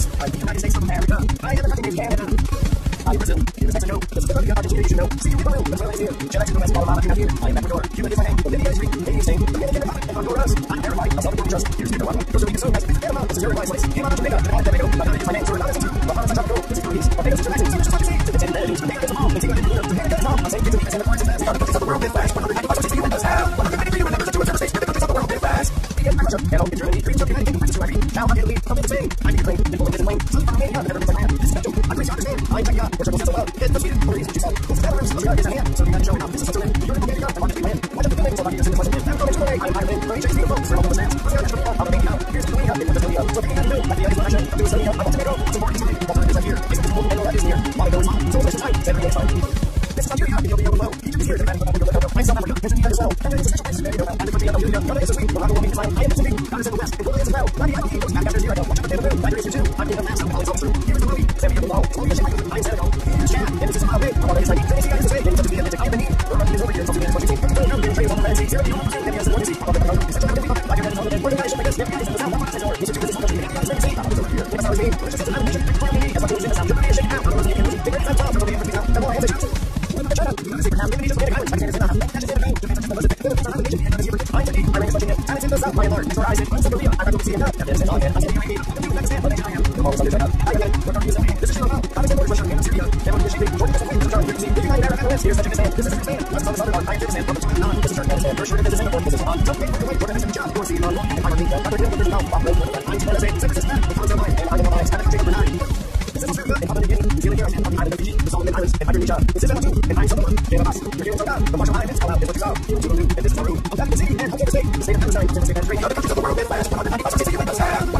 Midwest. I'm the United States of America. I am a country named Canada. I'm Brazil. Here's Mexico. This is the country of Argentina, know. See you in Peru. Venezuela is here. Chile to the west, Guatemala, here. I am Ecuador. Cuba is my name. Bolivia is Greek. Haiti is Spain. Dominican Republic, and Honduras. I'm Paraguay. I'm South America. Here's Nicaragua. Costa Rica, so nice. Panama. This is Uruguay. Slice. Panama, Jamaica. Trinidad, Tobago. Bahamas is my name. Suriname is two. Bahamas is Mexico. This is Greece. Barbados is Japan. Just like to see. To the 10 days. The name is all. It's England. The name is all. I'm saying to me, and the points is that we are the countries of the world that flash. 195 countries the Windows have. 193 members of 2 observer states. We're the countries of the world that flash. In Russia, Hello, in Germany, dreams of United Kingdom, Princess Mary. Now I'm Italy, come in Spain. I'm Ukraine, and full of Disney. So I'm Romania, never been like that. This is not joke. I'm pretty sure understand. I'm Czechia, or Czechoslovakia, so well. Get the Sweden, or reasons you said. It's better, so is a hand. So you're not showing up. This is such a win. You're in Romania, I want to win. Why don't you win? So I'm using this lesson. I'm going to win. I'm Ireland. Croatia is beautiful. So all the stands. Brazil is beautiful. I'm Romania. Here's Lithuania. It's Lithuania. So what can you do? At the end of the election, I'm doing Slovenia. I want to make it. It's important to me. Alternatives are here. It's a cool, and all that is near. Why go is on. So it's time. 7 days time. This is Nigeria. You'll be able to know. Egypt is here. The man will be able to know. I'm South Africa. There's a need as well. And there is a special place. There you go. And the country of Nigeria. Ghana is a sweet. Morocco will be defined. I am the city. God is in the west. It will is as well. Money, I will keep those back after zero. Watch out for the Nigeria is here too. I'm in the maps. I'm calling through. Here's the movie. 7 years ago. I'm Senegal. Here's Chad. And this is how big. I'm already like, Tennessee, I just say, in such a big I am the need. We're running over here. It's also being watching. I'm getting trains on the fancy. Zero, you don't understand. Then he has the one to see. I'm going to such a big like your head is on the bed. Where the guy should make this? Yep, guys, in the sound. This is over. This is the country. This is the over here. What's our name? This is another nation. As much as in the sound. You're going to shake out. I'm going to make it. Big red top. We're going to be out. And more hands are shouting. China, the United States, Indonesia, Pacific Islands, Pakistan is in the Japan is in the Japan is in the nation, and the Europe, I'm the Iran is watching it, and it's in the south, Myanmar, it's where I sit, I'm South Korea, I'm going to see it now, and it's in all again, I'm in the UAE, the new Pakistan, Malaysia, I am, the most under China, I am, we're going to use something, this is Sri Lanka, I'm in Russia, and Syria, and we're shipping, Jordan, Jordan, Jordan, the United Arab Emirates, here's Tajikistan, this is Pakistan, let's talk about I'm Kyrgyzstan, this is Turkmenistan, for sure, this is Singapore, this is Iran, so wait, Jordan is in the job, you're seeing on long, and I'm going to I'm going to now, I'm going to I'm going to say, this is that, the concept line, and I'm going to stand at the number 9. This is Australia, and Papua New Guinea, New Zealand, and I'm Fiji, the Solomon Islands, and Micronesia. This is Vanuatu, and I'm Samoa, and I'm You're here in South Africa, the Marshall Islands, Palau, and what you saw, and this is Nauru, I'll back to the city, and I'll take the state, the state of Amazon, the state of Australia, the countries of the world, and last 195 cities, you let us have.